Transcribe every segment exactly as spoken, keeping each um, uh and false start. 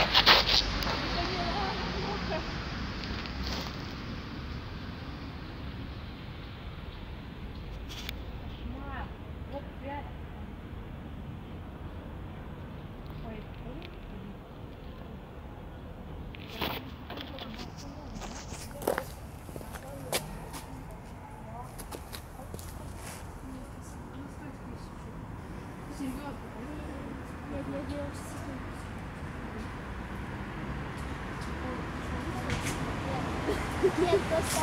Нет, просто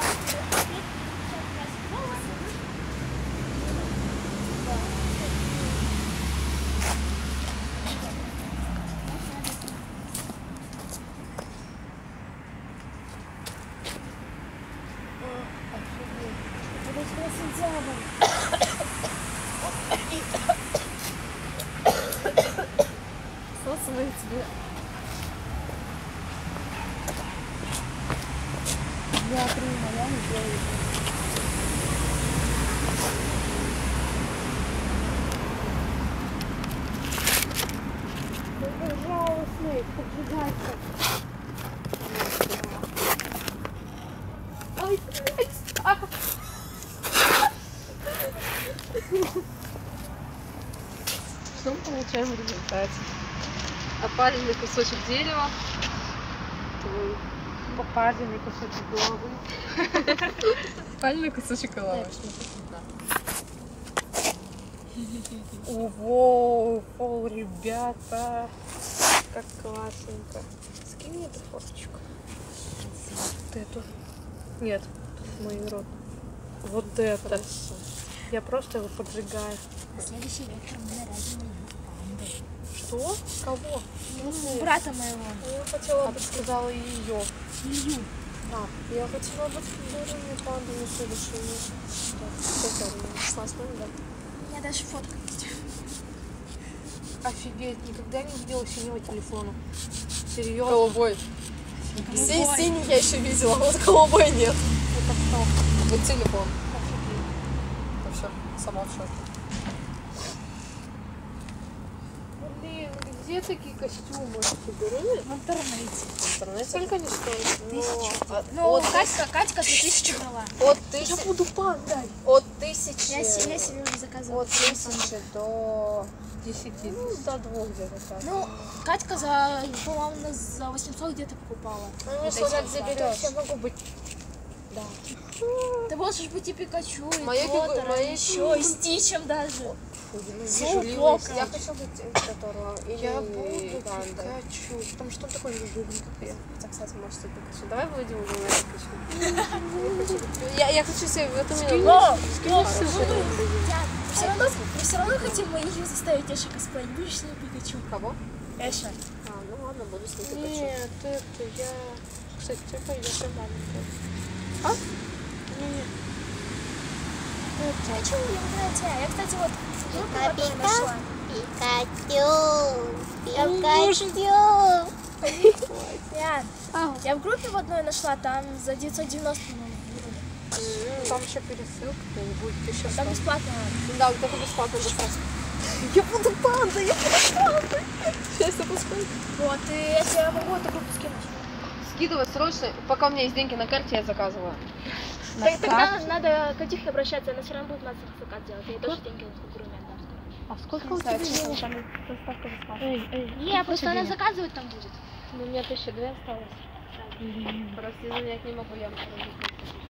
Сосывает тебе. Я принимаю, я не делаю. Пожалуйста, поджигайся. Ой, блядь. Что мы получаем в результате? Опаленный кусочек дерева, твой опаленный кусочек головы. Опаленный кусочек головы. Ого, фол, ребята, как классненько. Скинь мне эту фоточку. Вот эту. Нет, мой рот. Вот это. Я просто его поджигаю. на следующий вечер мы нарядим ее пандой. Что? Кого? Ну, брата моего. Я хотела бы, сказала ее. Илью. А, я хотела бы фигурами панду на следующий месяц. Так, классно, да? У меня даже фотка есть. Офигеть, никогда не видела синего телефона. Серьезно? Голубой. Си- синий я еще видела, а вот голубой нет. Это что? Вот телефон. Офигеть. Ну все, сама в шоке. Блин, где такие костюмы? Фигуры? В интернете. В интернете? Сколько они стоят? Тысячу. Ну, Ну, от Катька, Катька за тысячу брала. От Я тысячи. буду пандой. От тысячи. Я, се- я себе уже заказывала. От тысячи до десяти. Ну, до двух где-то так. Ну, Катька за, по-моему, за восемьсот где-то покупала. Ну, Вот не эти смотря вот где два. берешь. Я могу быть. Да. Ты можешь быть и Пикачу, и Моя фигу- Тотора, моя и еще, и Стичем даже. Фу, я не С вижу Лилу. Луком. Я хочу быть которого. Я буду Пандой. Пикачу, потому что он такой любовник, как я. Хотя, кстати, может, и Пикачу. Давай выйдем уже на Пикачу. Я, я хочу себе в эту минуту. О, Скинь о, ссылку. ну, я- Мы все равно, мы все равно хотим ее заставить Эши косплеить. Будешь с ней Пикачу? Кого? Эша. А, ну ладно, буду с ней Пикачу. Нет, это я... Кстати, ты пойдешь и маленькая. А? Нет. Пикачу, мне нравится. Я, кстати, вот группу которую нашла. Пикачу, Пикачу. Я, я в группе в одной нашла, там за девятьсот девяносто, по-моему, Ну, там еще пересылка будет еще. там бесплатно. Да, вот это бесплатно достать. Я буду пандой, я буду пандой. Сейчас я пускаю. Вот, и я тебе могу эту группу скинуть. Скидывай срочно, пока у меня есть деньги на карте, я заказываю. Так, тогда надо к Катюхе обращаться, она все равно будет нас заказ делать. Я ей тоже деньги в группе отдам скоро. А сколько у тебя денег? Там доставка бесплатная. Эй, эй. Не, просто она заказывать там будет. Ну, у меня тысяча две осталось. Прости, занять не могу, я могу.